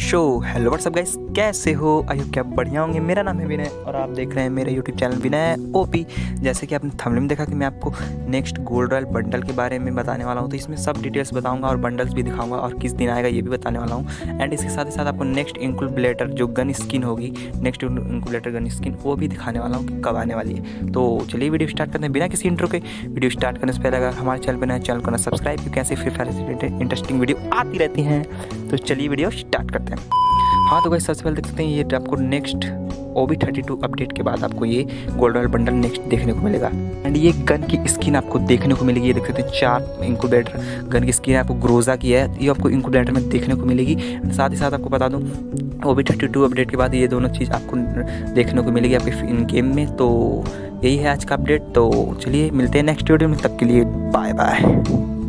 Show. Hello what's up guys, कैसे हो? I hope क्या बढ़िया होंगे। मेरा नाम है विनय और आप देख रहे हैं मेरा यूट्यूब चैनल विनय ओपी। जैसे कि आपने थंबनेल में देखा कि मैं आपको नेक्स्ट गोल्ड रॉयल बंडल के बारे में बताने वाला हूं, तो इसमें सब डिटेल्स बताऊंगा और बंडल्स भी दिखाऊंगा और किस दिन आएगा ये भी बताने वाला हूं। एंड इसके साथ ही साथ आपको नेक्स्ट इंक्यूबेटर जो गन स्किन होगी, नेक्स्ट इंक्यूबेटर गन स्किन वो भी दिखाने वाला हूँ कि कब आने वाली है। तो चलिए वीडियो स्टार्ट करते हैं बिना किसी इंट्रो के। वीडियो स्टार्ट करने से पहले अगर हमारे चैनल पर नए चैनल को ना सब्सक्राइब, क्योंकि ऐसे फ्री फायर से इंटरेस्टिंग वीडियो आती रहती हैं। तो चलिए वीडियो स्टार्ट करते हैं। हाँ तो भाई सबसे पहले देख सकते हैं ये आपको नेक्स्ट OB32 अपडेट के बाद आपको ये गोल्ड रॉयल बंडल नेक्स्ट देखने को मिलेगा। एंड ये गन की स्किन आपको देखने को मिलेगी। ये देख सकते हैं 4 इंक्यूबेटर गन की स्किन आपको ग्रोजा की है, ये आपको इंक्यूबेटर में देखने को मिलेगी। साथ ही साथ आपको बता दूं OB32 अपडेट के बाद ये दोनों चीज़ आपको देखने को मिलेगी आपके इन गेम में। तो यही है आज का अपडेट। तो चलिए मिलते हैं नेक्स्ट वीडियो में, तब के लिए बाय बाय।